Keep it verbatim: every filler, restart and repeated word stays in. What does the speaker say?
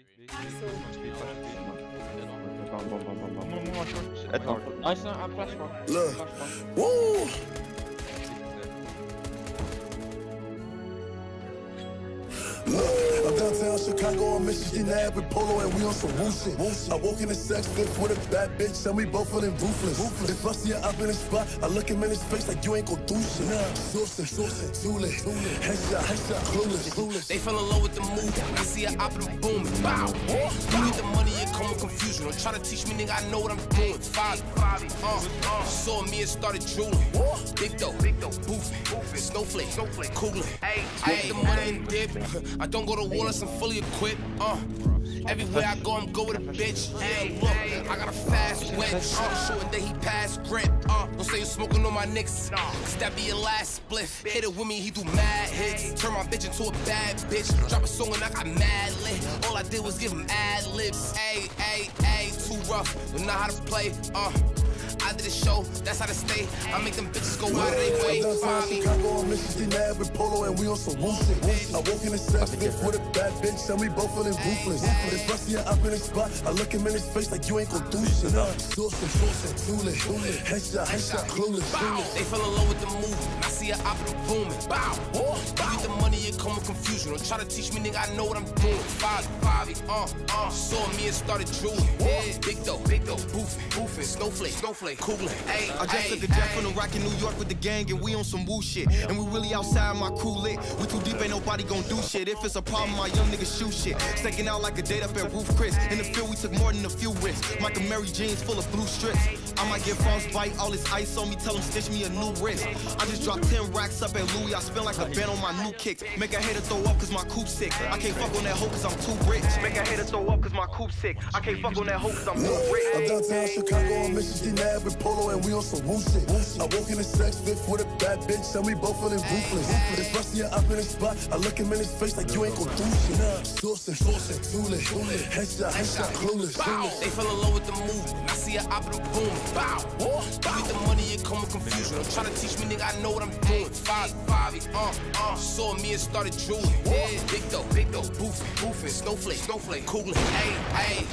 Bam, bam, bam, bam, bam. One more short. Attends. Nice, I'm flash one. Look. Flash one. Woo! I'm downtown Chicago on Michigan Ave with Polo and we on some woo shit. I walk in the sex fifth with a bad bitch and we both feeling ruthless. If I see her up in the spot, I look him in his face like you ain't gon' do shit. Sourcing, sourcing, Zule, headshot, headshot, clueless, clueless. They fell in love with the move. I see her up and boom, bow. You need the money and come with confusion. Don't try to teach me, nigga, I know what I'm doing. Five, uh, uh, saw me and started drooling. Big dough, big dough, boofing, snowflake, snowflake, cooling. I get the money and dip. I don't go to war unless I'm fully equipped. Uh, everywhere I go, I'm go with a bitch. Yeah, look, I got a fast wet. Uh, shooting that he passed grip. Uh, don't say you smoking on my nicks, cause that be your last split. Hit it with me, he do mad hits. Turn my bitch into a bad bitch. Drop a song and I got mad lit. All I did was give him ad libs. Ayy, ayy, ayy, too rough. Don't know how to play. Uh. I did a show, that's how to stay. I make them bitches go out of their way. I'm downtown Chicago on Michigan Ave with Polo and we on some woo shit. I walk in the sex fifth with a bad bitch and we both feeling ruthless. If I see her up in the spot, I look him in his face like you ain't gon' do shit. Sourcing, sourcing, Zule, headshot, headshot, clueless. They fell in love with the movement. I see her up and booming. Bow. You need the money and come with confusion. Don't try to teach me, nigga, I know what I'm doing. Five, five, uh, uh. Saw me and started drooling. Big dough, big dough, boofing, boofing, snowflake, snowflake. Coolin', ayy, I just took a jet from the rock in New York with the gang and we on some woo shit. And we really outside, my crew lit. We too deep, ain't nobody gon' do shit. If it's a problem, my young niggas shoot shit. Staking out like a date up at Roof Chris. In the field, we took more than a few risks. Michael Mary jeans full of blue strips. I might get frostbite, all this ice on me, tell him stitch me a new wrist. I just dropped ten racks up at Louis, I spend like a band on my new kicks. Make a hater throw up cause my coupe sick. I can't fuck on that hoe cause I'm too rich. Make a hater throw up cause my coupe sick. I can't fuck on that hoe cause I'm too rich. I'm downtown Chicago on Michigan Ave with Polo and we on some woo shit. I walk in the sex fifth with a bad bitch and we both feeling ruthless. If I see her up in the spot, I look him in his face like you ain't gon' do shit. Sourcing, sourcing, Zule, headshot, headshot, clueless. They fell in love with the movement. I see her up and booming. Bow. You need the money and come with confusion. Don't try to teach me, nigga, I know what I'm doing. Five, five, uh, uh. Saw me and started drooling. Big dough, big dough, boofing, boofing, snowflake, snowflake, cooling. Ayy, ayy.